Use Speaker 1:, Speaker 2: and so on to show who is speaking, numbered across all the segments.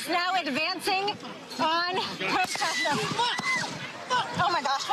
Speaker 1: police now advancing on protesters. Oh my gosh.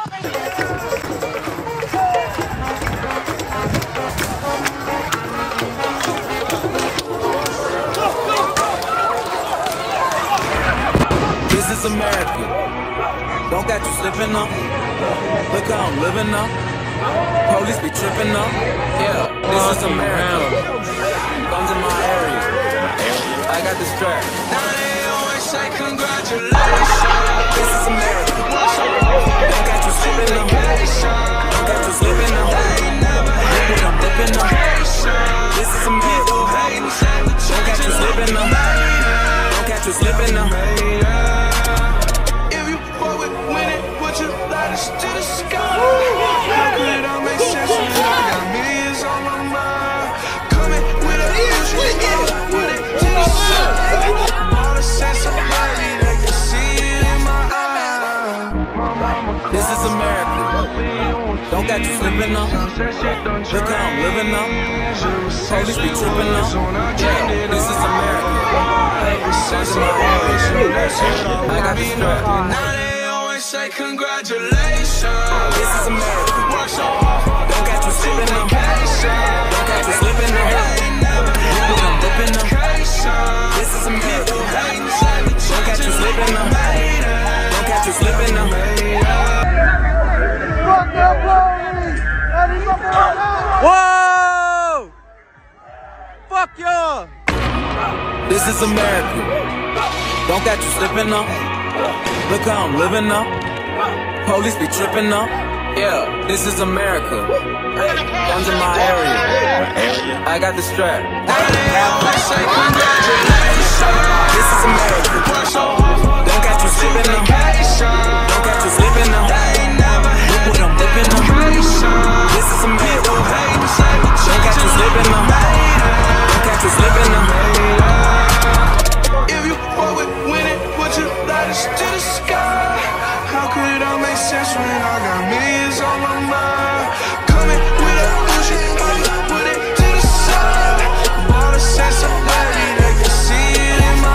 Speaker 2: This is America. Don't got you slipping up. Look how I'm living up. Police be tripping up. Yeah, this is America. Guns in my area. I got the strap. Now they always say congratulations. This is America. Don't got you slipping up. Don't got you slipping up. Look I'm dipping up. This is America. Don't got you slipping up. Don't got you slipping up. If you fuck with winning, put your lighters to the sky. How could it all make sense when I got millions on my mind? Coming with a vision, put it to the side. All the sense of reality, they can see it in my eyes. This is America. Don't got you slipping up. Look how I'm living up. Police be tripping up. Yeah, this is America. I got the strap. Now they always say congratulations. This is America. Don't got you slipping up. Don't got you slipping up. Look I'm dipping up. This is America. Don't got you slipping up. Don't got you slipping up. Whoa! Fuck y'all! This is America. Don't got you slipping up. Look how I'm living up. Police be tripping up. Yeah, this is America. Guns in my area. I got the strap. This is America. Don't got you slipping up. Don't got you slipping up. Look what I'm whipping up. This is America. Don't got you slipping up. Don't got you slipping up. If you fuck with winning, put your lighters to the sky. How could it all make sense when I got millions on my mind? Coming with a vision, put it to the side. All the sense of reality, they can see it in my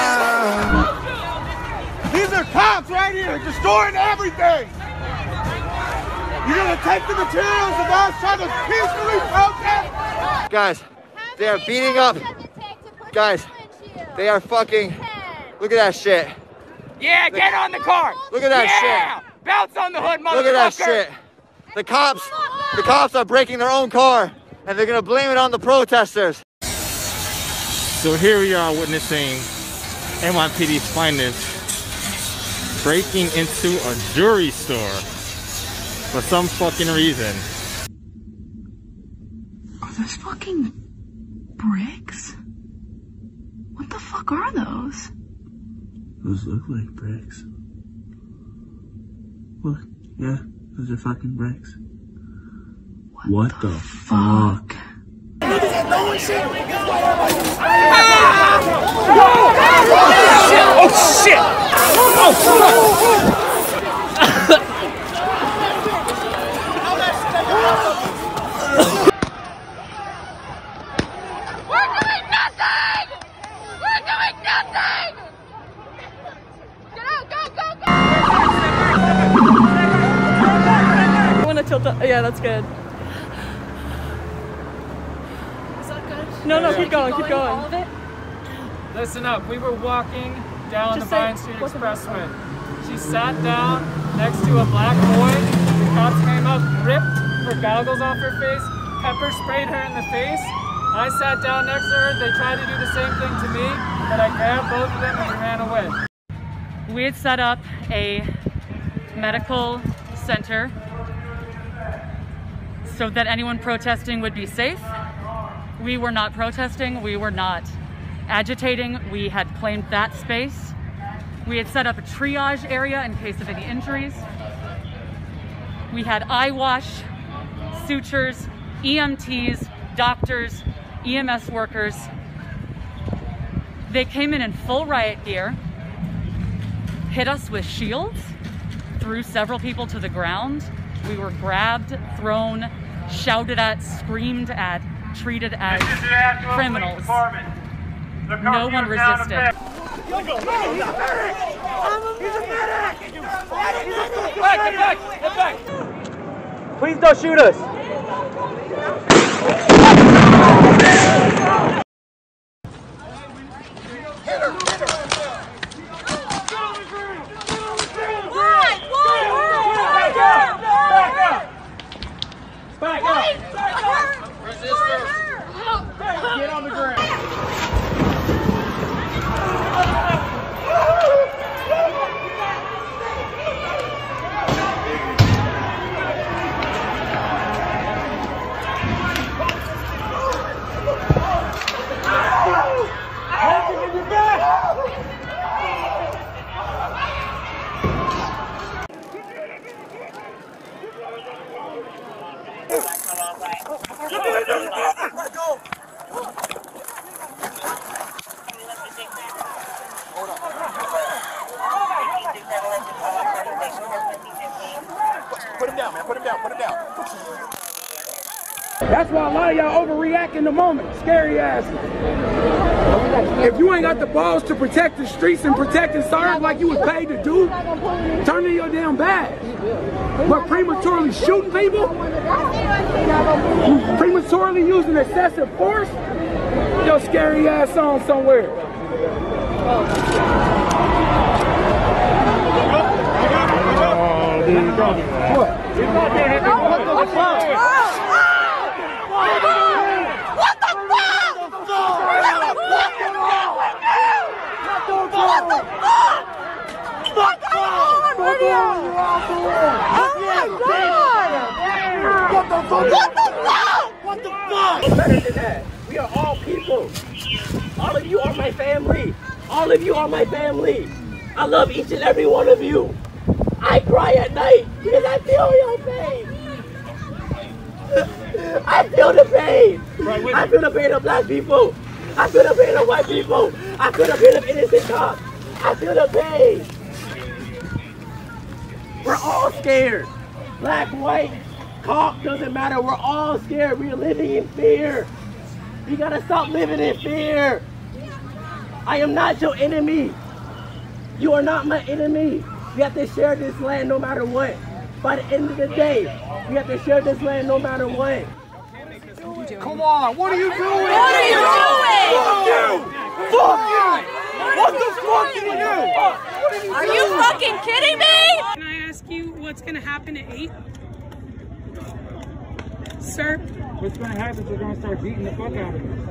Speaker 2: eyes.
Speaker 3: These are cops right here, destroying everything. You're gonna take the materials of us trying to peacefully protest?
Speaker 4: Guys, they are beating up. Guys, they are fucking. Look at that shit.
Speaker 5: Yeah, get on the car.
Speaker 4: Look at that shit.
Speaker 5: Bounce on the hood, motherfucker.
Speaker 4: Look at that shit. The cops are breaking their own car, and they're gonna blame it on the protesters.
Speaker 6: So here we are witnessing NYPD's finest breaking into a jewelry store for some fucking reason.
Speaker 7: Are those fucking bricks? What the fuck are those?
Speaker 8: Those look like bricks. What? Yeah, those are fucking bricks. What the fuck?
Speaker 5: Oh shit! Oh fuck!
Speaker 9: Yeah, that's good.
Speaker 10: Is that good?
Speaker 9: No, keep going, keep going.
Speaker 10: All of it?
Speaker 11: Listen up, we were walking down the Vine Street Expressway. She sat down next to a black boy. The cops came up, ripped her goggles off her face, pepper sprayed her in the face. I sat down next to her. They tried to do the same thing to me, but I grabbed both of them and we ran away.
Speaker 9: We had set up a medical center so that anyone protesting would be safe. We were not protesting, we were not agitating. We had claimed that space. We had set up a triage area in case of any injuries. We had eye wash, sutures, EMTs, doctors, EMS workers. They came in full riot gear, hit us with shields, threw several people to the ground. We were grabbed, thrown, shouted at, screamed at, treated as criminals. No one resisted.
Speaker 5: Get back!
Speaker 11: Please don't shoot us. Back up! Resist. Get on the ground.
Speaker 3: Put him down, man. Put him down. Put him down.
Speaker 12: That's why a lot of y'all overreact in the moment. Scary ass. If you ain't got the balls to protect the streets and protect and serve like you was paid to do, turn in your damn badge. But prematurely shooting people, prematurely using excessive force, your scary ass on somewhere. What?
Speaker 13: What the fuck? Better than that. We are all people. All of you are my family. All of you are my family. I love each and every one of you. I cry at night because I feel your pain. I feel the pain. I feel the pain of black people. I feel the pain of white people. I feel the pain of innocent cops. I feel the pain. We're all scared. Black, white, cop, doesn't matter. We're all scared. We're living in fear. You gotta stop living in fear. I am not your enemy. You are not my enemy. We have to share this land no matter what. By the end of the day, we have to share this land no matter what.
Speaker 3: Come on, what are you doing?
Speaker 1: What are you doing?
Speaker 3: Fuck you! Fuck you! What the fuck did you do?
Speaker 1: Are you fucking kidding me?
Speaker 10: Can I ask you what's gonna happen at 8? Sir?
Speaker 12: What's gonna happen is they're gonna start beating the fuck out of you.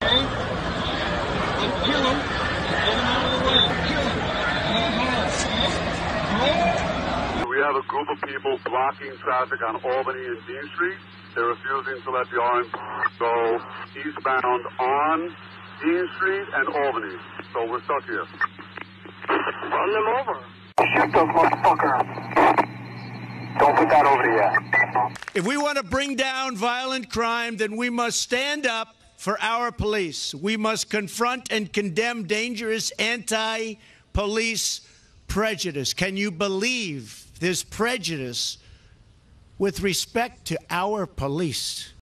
Speaker 14: We have a group of people blocking traffic on Albany and Dean Street. They're refusing to let the orange go eastbound on Dean Street and Albany. So we're stuck here. Run them over. Shoot those motherfuckers. Don't put that over yet.
Speaker 15: If we want to bring down violent crime, then we must stand up for our police. We must confront and condemn dangerous anti-police prejudice. Can you believe this prejudice with respect to our police?